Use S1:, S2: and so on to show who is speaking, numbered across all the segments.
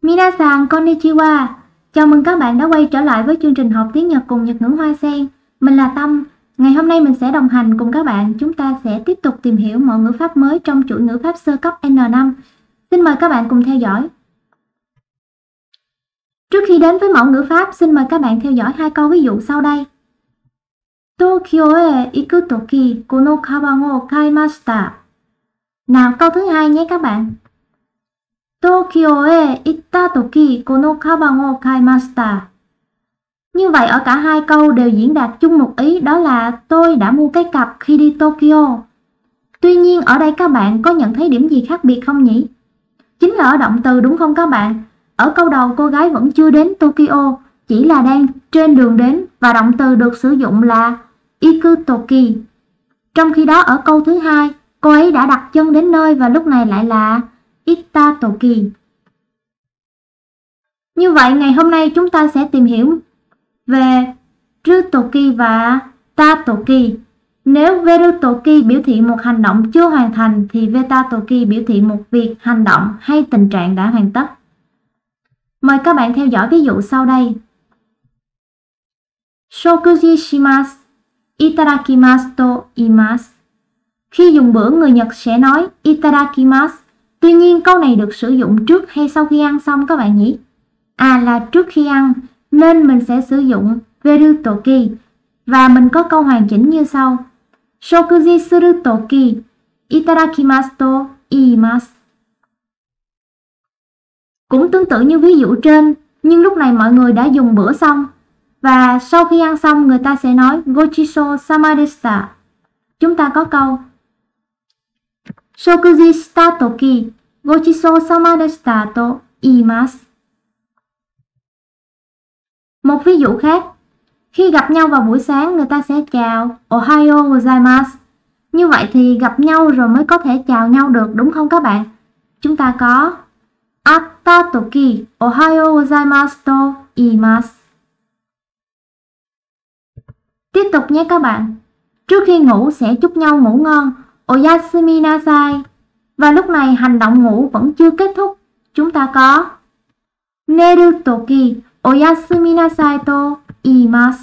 S1: Minasan konnichiwa. Chào mừng các bạn đã quay trở lại với chương trình học tiếng Nhật cùng Nhật ngữ Hoa Sen. Mình là Tâm. Ngày hôm nay mình sẽ đồng hành cùng các bạn. Chúng ta sẽ tiếp tục tìm hiểu mọi ngữ pháp mới trong chuỗi ngữ pháp sơ cấp N5. Xin mời các bạn cùng theo dõi. Trước khi đến với mẫu ngữ pháp, xin mời các bạn theo dõi hai câu ví dụ sau đây. Tokyo e iku toki kono kaban o kaimashita. Nào, câu thứ hai nhé các bạn. Tokyo e itta toki kono kaban o kaimashita. Như vậy ở cả hai câu đều diễn đạt chung một ý, đó là tôi đã mua cái cặp khi đi Tokyo. Tuy nhiên ở đây các bạn có nhận thấy điểm gì khác biệt không nhỉ? Chính là ở động từ, đúng không các bạn? Ở câu đầu cô gái vẫn chưa đến Tokyo, chỉ là đang trên đường đến và động từ được sử dụng là ikutoki. Trong khi đó ở câu thứ hai, cô ấy đã đặt chân đến nơi và lúc này lại là ittatoki. Như vậy ngày hôm nay chúng ta sẽ tìm hiểu về rutoki và tatoki. Nếu verutoki biểu thị một hành động chưa hoàn thành thì vetatoki biểu thị một việc, hành động hay tình trạng đã hoàn tất. Mời các bạn theo dõi ví dụ sau đây. Shokuji shimasu, itadakimasu to iimasu. Khi dùng bữa, người Nhật sẽ nói itadakimasu. Tuy nhiên câu này được sử dụng trước hay sau khi ăn xong các bạn nhỉ? Là trước khi ăn, nên mình sẽ sử dụng verutoki. Và mình có câu hoàn chỉnh như sau. Shokuji suru toki, itadakimasu to iimasu. Cũng tương tự như ví dụ trên, nhưng lúc này mọi người đã dùng bữa xong. Và sau khi ăn xong người ta sẽ nói gochiso sama deshita. Chúng ta có câu Shokuji shita toki, gochiso sama deshita to iimasu. Một ví dụ khác, khi gặp nhau vào buổi sáng người ta sẽ chào Ohayo gozaimasu. Như vậy thì gặp nhau rồi mới có thể chào nhau được, đúng không các bạn? Chúng ta có atta toki Ohayo gozaimasu to iimasu. Tiếp tục nhé các bạn. Trước khi ngủ sẽ chúc nhau ngủ ngon, oyasumi nasai. Và lúc này hành động ngủ vẫn chưa kết thúc. Chúng ta có neru toki oyasumi nasai to iimasu.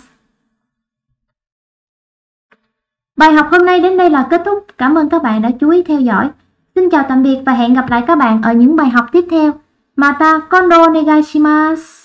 S1: Bài học hôm nay đến đây là kết thúc. Cảm ơn các bạn đã chú ý theo dõi. Xin chào tạm biệt và hẹn gặp lại các bạn ở những bài học tiếp theo. Mata kondo onegai shimasu.